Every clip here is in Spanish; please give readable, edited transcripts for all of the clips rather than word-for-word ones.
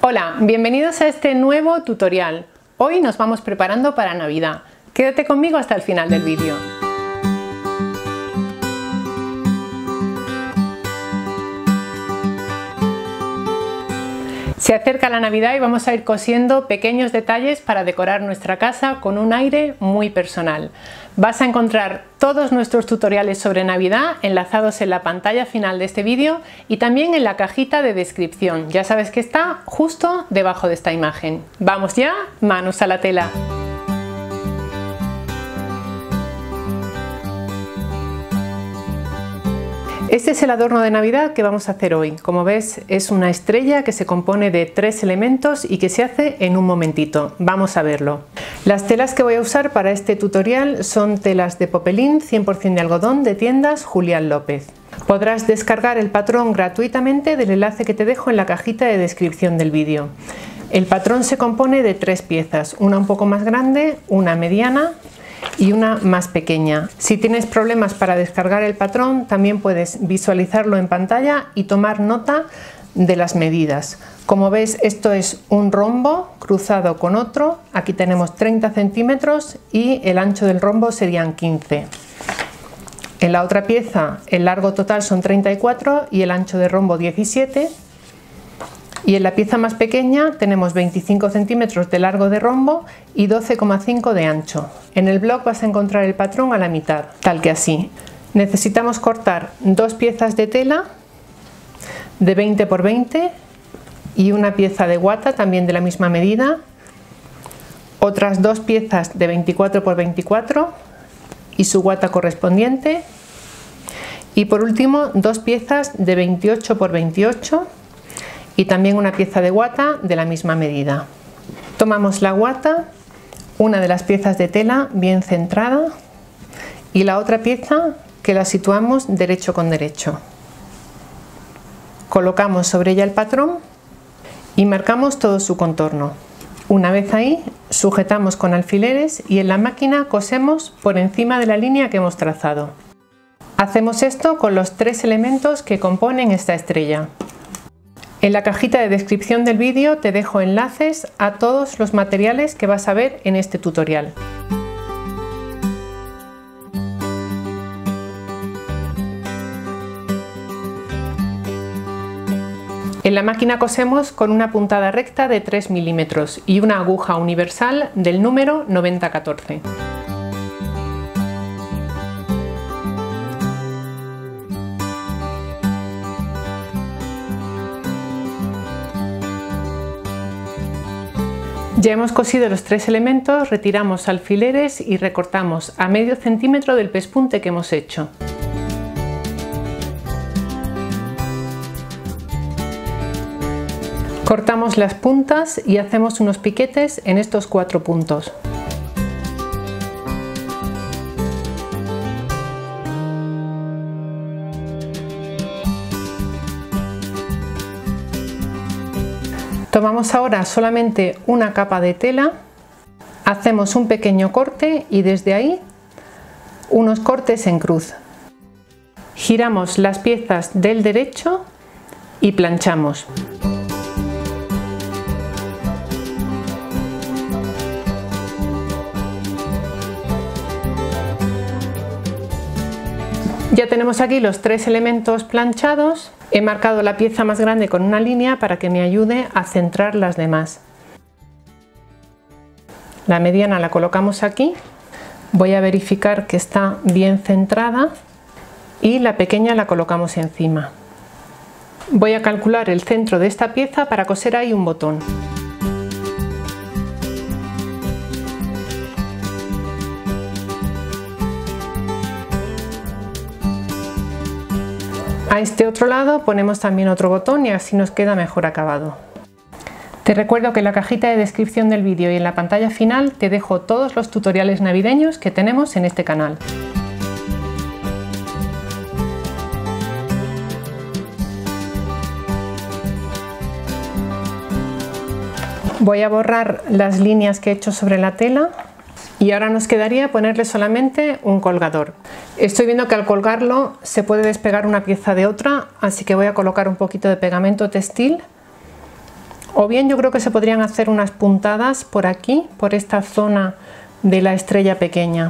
Hola, bienvenidos a este nuevo tutorial. Hoy nos vamos preparando para Navidad. Quédate conmigo hasta el final del vídeo. Se acerca la Navidad y vamos a ir cosiendo pequeños detalles para decorar nuestra casa con un aire muy personal. Vas a encontrar todos nuestros tutoriales sobre Navidad enlazados en la pantalla final de este vídeo y también en la cajita de descripción. Ya sabes que está justo debajo de esta imagen. ¡Vamos ya! ¡Manos a la tela! Este es el adorno de Navidad que vamos a hacer hoy. Como ves, es una estrella que se compone de 3 elementos y que se hace en un momentito. Vamos a verlo. Las telas que voy a usar para este tutorial son telas de popelín 100% de algodón de tiendas Julián López. Podrás descargar el patrón gratuitamente del enlace que te dejo en la cajita de descripción del vídeo. El patrón se compone de 3 piezas, una un poco más grande, una mediana y una más pequeña. Si tienes problemas para descargar el patrón, también puedes visualizarlo en pantalla y tomar nota de las medidas. Como ves, esto es un rombo cruzado con otro. Aquí tenemos 30 centímetros y el ancho del rombo serían 15. En la otra pieza el largo total son 34 y el ancho de rombo 17. Y en la pieza más pequeña tenemos 25 centímetros de largo de rombo y 12,5 de ancho. En el blog vas a encontrar el patrón a la mitad, tal que así. Necesitamos cortar 2 piezas de tela de 20 por 20 y una pieza de guata también de la misma medida, otras 2 piezas de 24 por 24 y su guata correspondiente, y por último 2 piezas de 28 por 28 y también una pieza de guata de la misma medida. Tomamos la guata, una de las piezas de tela bien centrada y la otra pieza que la situamos derecho con derecho. Colocamos sobre ella el patrón y marcamos todo su contorno. Una vez ahí, sujetamos con alfileres y en la máquina cosemos por encima de la línea que hemos trazado. Hacemos esto con los 3 elementos que componen esta estrella. En la cajita de descripción del vídeo te dejo enlaces a todos los materiales que vas a ver en este tutorial. En la máquina cosemos con una puntada recta de 3 milímetros y una aguja universal del número 9014. Ya hemos cosido los 3 elementos, retiramos alfileres y recortamos a medio centímetro del pespunte que hemos hecho. Cortamos las puntas y hacemos unos piquetes en estos 4 puntos. Tomamos ahora solamente una capa de tela, hacemos un pequeño corte y desde ahí unos cortes en cruz. Giramos las piezas del derecho y planchamos. Ya tenemos aquí los 3 elementos planchados. He marcado la pieza más grande con una línea para que me ayude a centrar las demás. La mediana la colocamos aquí. Voy a verificar que está bien centrada y la pequeña la colocamos encima. Voy a calcular el centro de esta pieza para coser ahí un botón. A este otro lado ponemos también otro botón y así nos queda mejor acabado. Te recuerdo que en la cajita de descripción del vídeo y en la pantalla final te dejo todos los tutoriales navideños que tenemos en este canal. Voy a borrar las líneas que he hecho sobre la tela. Y ahora nos quedaría ponerle solamente un colgador. Estoy viendo que al colgarlo se puede despegar una pieza de otra, así que voy a colocar un poquito de pegamento textil O bien yo creo que se podrían hacer unas puntadas por aquí, por esta zona de la estrella pequeña.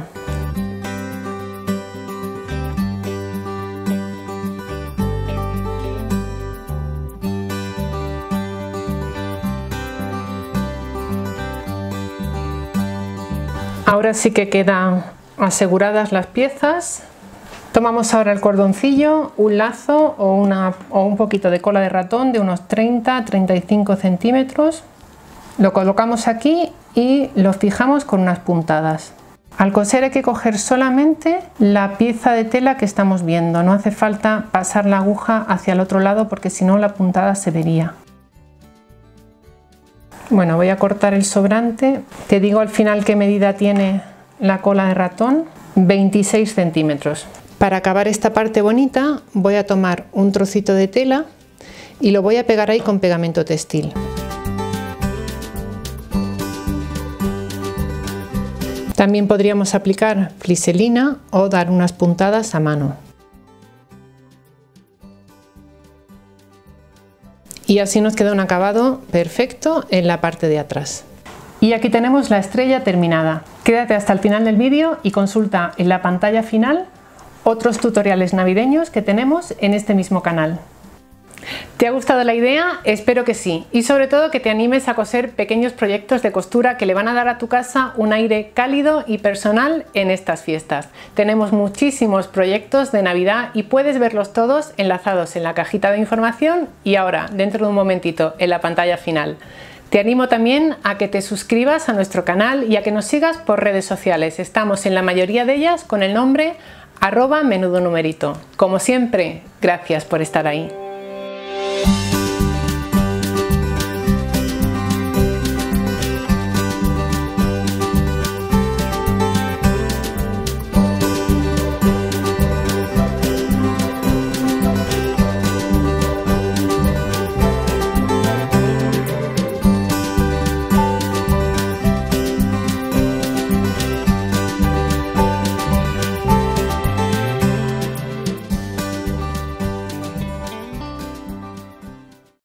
Ahora sí que quedan aseguradas las piezas. Tomamos ahora el cordoncillo, un lazo o un poquito de cola de ratón de unos 30-35 centímetros. Lo colocamos aquí y lo fijamos con unas puntadas. Al coser hay que coger solamente la pieza de tela que estamos viendo. No hace falta pasar la aguja hacia el otro lado porque si no la puntada se vería. Bueno, voy a cortar el sobrante. Te digo al final qué medida tiene la cola de ratón. 26 centímetros. Para acabar esta parte bonita voy a tomar un trocito de tela y lo voy a pegar ahí con pegamento textil. También podríamos aplicar gliselina o dar unas puntadas a mano. Y así nos queda un acabado perfecto en la parte de atrás. Y aquí tenemos la estrella terminada. Quédate hasta el final del vídeo y consulta en la pantalla final otros tutoriales navideños que tenemos en este mismo canal. ¿Te ha gustado la idea? Espero que sí, y sobre todo que te animes a coser pequeños proyectos de costura que le van a dar a tu casa un aire cálido y personal en estas fiestas. Tenemos muchísimos proyectos de Navidad y puedes verlos todos enlazados en la cajita de información y ahora, dentro de un momentito, en la pantalla final. Te animo también a que te suscribas a nuestro canal y a que nos sigas por redes sociales. Estamos en la mayoría de ellas con el nombre @menudonumerito. Como siempre, gracias por estar ahí.